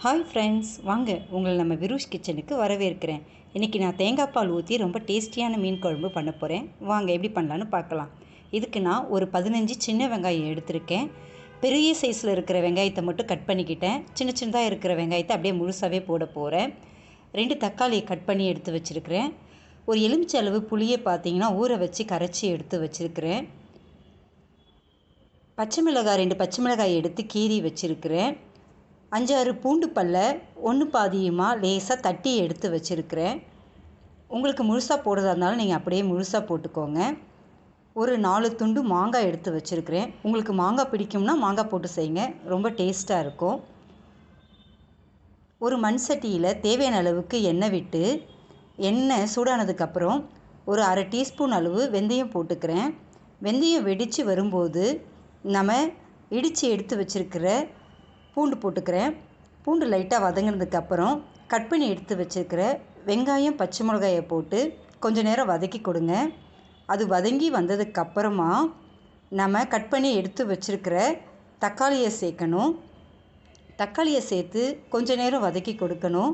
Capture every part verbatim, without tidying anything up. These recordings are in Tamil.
ஹாய் ஃப்ரெண்ட்ஸ், வாங்க உங்களை நம்ம விருஷ் கிச்சனுக்கு வரவேற்கிறேன். இன்றைக்கி நான் தேங்காய் பால் ஊற்றி ரொம்ப டேஸ்டியான மீன் குழம்பு பண்ண போகிறேன். வாங்க எப்படி பண்ணலான்னு பார்க்கலாம். இதுக்கு நான் ஒரு பதினஞ்சு சின்ன வெங்காயம் எடுத்திருக்கேன். பெரிய சைஸில் இருக்கிற வெங்காயத்தை மட்டும் கட் பண்ணிக்கிட்டேன். சின்ன சின்னதாக இருக்கிற வெங்காயத்தை அப்படியே முழுசாகவே போட போகிறேன். ரெண்டு தக்காளியை கட் பண்ணி எடுத்து வச்சுருக்கிறேன். ஒரு எலுமிச்சை அளவு புளியை பார்த்தீங்கன்னா ஊற வச்சு கரைச்சி எடுத்து வச்சுருக்கிறேன். பச்சை மிளகாய் ரெண்டு பச்சை மிளகாய் எடுத்து கீறி வச்சுருக்கிறேன். அஞ்சாறு பூண்டு பல்ல ஒன்று பாதியுமாக லேசாக தட்டி எடுத்து வச்சுருக்கிறேன். உங்களுக்கு முழுசாக போடுறதா இருந்தாலும் நீங்கள் அப்படியே முழுசாக போட்டுக்கோங்க. ஒரு நாலு துண்டு மாங்காய் எடுத்து வச்சுருக்கிறேன். உங்களுக்கு மாங்காய் பிடிக்கும்னா மாங்காய் போட்டு செய்யுங்க, ரொம்ப டேஸ்ட்டாக இருக்கும். ஒரு மண் சட்டியில் தேவையான அளவுக்கு எண்ணெய் விட்டு எண்ணெய் சூடானதுக்கப்புறம் ஒரு அரை டீஸ்பூன் அளவு வெந்தயம் போட்டுக்கிறேன். வெந்தயம் வெடித்து வரும்போது நம்ம இடித்து எடுத்து வச்சுருக்கிற பூண்டு போட்டுக்கிறேன். பூண்டு லைட்டாக வதங்கினதுக்கப்புறம் கட் பண்ணி எடுத்து வச்சுருக்கிற வெங்காயம் பச்சை மிளகாயை போட்டு கொஞ்சம் நேரம் வதக்கி கொடுங்க. அது வதங்கி வந்ததுக்கப்புறமா நம்ம கட் பண்ணி எடுத்து வச்சுருக்கிற தக்காளியை சேர்க்கணும். தக்காளியை சேர்த்து கொஞ்சம் நேரம் வதக்கி கொடுக்கணும்.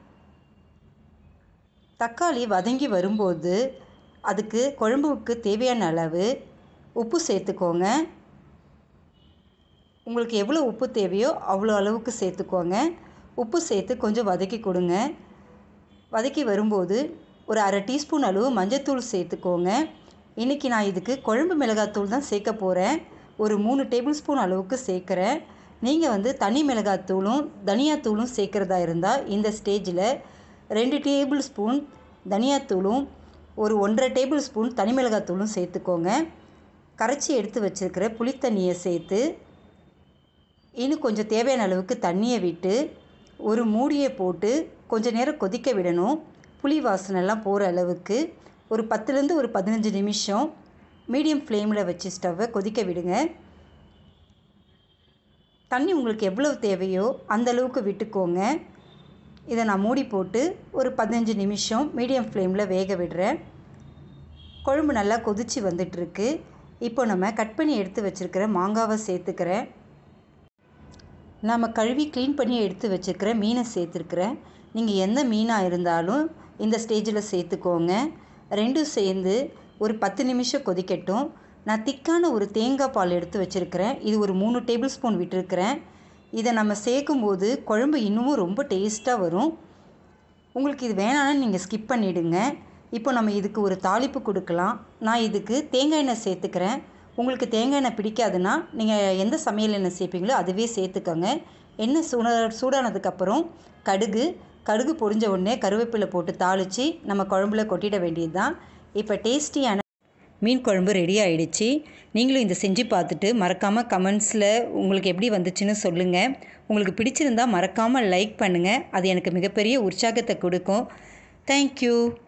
தக்காளி வதங்கி வரும்போது அதுக்கு குழம்புக்கு தேவையான அளவு உப்பு சேர்த்துக்கோங்க. உங்களுக்கு எவ்வளோ உப்பு தேவையோ அவ்வளோ அளவுக்கு சேர்த்துக்கோங்க. உப்பு சேர்த்து கொஞ்சம் வதக்கி கொடுங்க. வதக்கி வரும்போது ஒரு அரை டீஸ்பூன் அளவு மஞ்சத்தூள் சேர்த்துக்கோங்க. இன்றைக்கி நான் இதுக்கு குழம்பு மிளகாத்தூள் தான் சேர்க்க போகிறேன். ஒரு மூணு டேபிள் ஸ்பூன் அளவுக்கு சேர்க்குறேன். நீங்கள் வந்து தனி மிளகாத்தூளும் தனியாத்தூளும் சேர்க்குறதா இருந்தால் இந்த ஸ்டேஜில் ரெண்டு டேபிள் ஸ்பூன் தனியாத்தூளும் ஒரு ஒன்றரை டேபிள் ஸ்பூன் தனி மிளகாத்தூளும் சேர்த்துக்கோங்க. கரைச்சி எடுத்து வச்சுருக்கிற புளித்தண்ணியை சேர்த்து இன்னும் கொஞ்சம் தேவையான அளவுக்கு தண்ணியை விட்டு ஒரு மூடியை போட்டு கொஞ்சம் நேரம் கொதிக்க விடணும். புளி வாசனைலாம் போகிற அளவுக்கு ஒரு பத்துலேருந்து ஒரு பதினஞ்சு நிமிஷம் மீடியம் ஃப்ளேமில் வச்சு ஸ்டவ்வை கொதிக்க விடுங்க. தண்ணி உங்களுக்கு எவ்வளவு தேவையோ அந்த அளவுக்கு விட்டுக்கோங்க. இதை நான் மூடி போட்டு ஒரு பதினஞ்சு நிமிஷம் மீடியம் ஃப்ளேமில் வேக விடுறேன். குழம்பு நல்லா கொதித்து வந்துட்டுருக்கு. இப்போ நம்ம கட் பண்ணி எடுத்து வச்சுருக்கிற மாங்காவை சேர்த்துக்கிறேன். நாம் கழுவி க்ளீன் பண்ணி எடுத்து வச்சுருக்கிற மீனை சேர்த்துருக்குறேன். நீங்கள் எந்த மீனாக இருந்தாலும் இந்த ஸ்டேஜில் சேர்த்துக்கோங்க. ரெண்டும் சேர்ந்து ஒரு பத்து நிமிஷம் கொதிக்கட்டும். நான் திக்கான ஒரு தேங்காய் பால் எடுத்து வச்சுருக்கிறேன். இது ஒரு மூணு டேபிள் ஸ்பூன் விட்டுருக்கிறேன். இதை நம்ம சேர்க்கும்போது குழம்பு இன்னமும் ரொம்ப டேஸ்ட்டாக வரும். உங்களுக்கு இது வேணான்னு நீங்கள் ஸ்கிப் பண்ணிவிடுங்க. இப்போ நம்ம இதுக்கு ஒரு தாளிப்பு கொடுக்கலாம். நான் இதுக்கு தேங்காய் எண்ணெய் சேர்த்துக்கிறேன். உங்களுக்கு தேங்காய் எண்ணெய் பிடிக்காதுன்னா நீங்கள் எந்த சமையல் எண்ணெய் சேர்ப்பீங்களோ அதுவே சேர்த்துக்கோங்க. எண்ணெய் சூட சூடானதுக்கப்புறம் கடுகு கடுகு பொரிஞ்ச உடனே கருவேப்பிலை போட்டு தாளித்து நம்ம குழம்புல கொட்டிட வேண்டியது தான். இப்போ டேஸ்டியான மீன் குழம்பு ரெடி ஆகிடுச்சு. நீங்களும் இதை செஞ்சு பார்த்துட்டு மறக்காமல் கமெண்ட்ஸில் உங்களுக்கு எப்படி வந்துச்சுன்னு சொல்லுங்கள். உங்களுக்கு பிடிச்சிருந்தால் மறக்காமல் லைக் பண்ணுங்கள். அது எனக்கு மிகப்பெரிய உற்சாகத்தை கொடுக்கும். தேங்க்யூ.